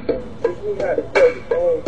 Teach me how to play the game.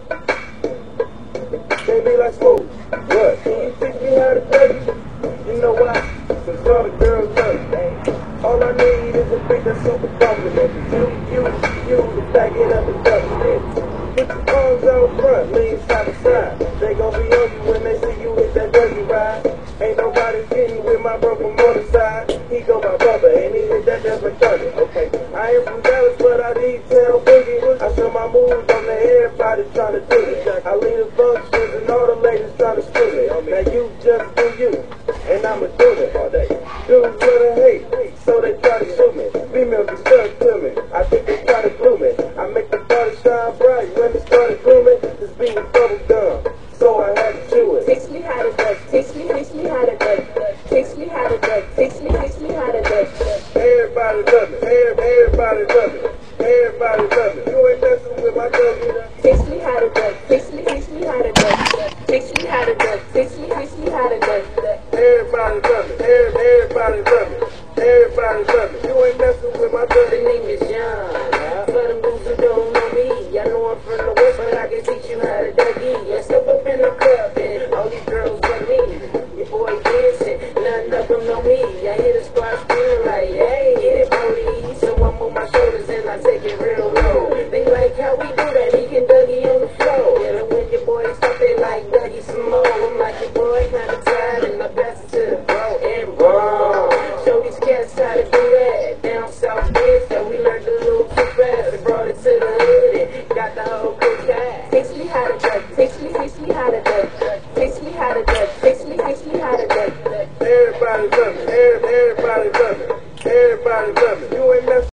Can't be like smooth. What? Can you teach me how to play it? You know why? Cause all the girls love it. All I need is a bitch that's super complimentary. You, to back it up and double it. Put your arms out front, lean side to side. They gon' be on you when they see you hit that dirty ride. Ain't nobody getting with my bro from on the side. He go by Bubba and he hit that Desmond 30. Okay, I ain't from Dallas, but I detail boogie. I show my moves on the everybody trying to do it. I lead the functions and all the ladies trying to screw me. Now you just do you, and I'ma do it all day. Dudes wanna hate, so they try to shoot me. Females be stuck to me, I think they try to glue me. I make the party shine bright when it started glooming. This beat was bubble gum, so I had to chew it. Teach me how to duck, teach me how to duck, teach me how to duck, teach me how to duck. Everybody love it, everybody love it, everybody love it. You ain't messing with my W. Teach me how to duck, teach me how to duck, teach me how to duck, teach me how to duck. Everybody love it, everybody love it, everybody love it. You ain't messing with my The W. name is John, for them dudes who don't know me. I know I'm from the West, but I can teach you how to dougie. I step up in the club and all these girls love me. Your boy dancing, none of them know me. I hear the squad screaming like, hey, get it, Brody. So I move my shoulders and I take it real low. They like how we do that, he can dougie on the floor. Yeah, when your boy stop, they like dougie some more. I'm like, your boy kinda tired and I pass it to the bro and bro. Show these cats how to do that. Down south, so we learned to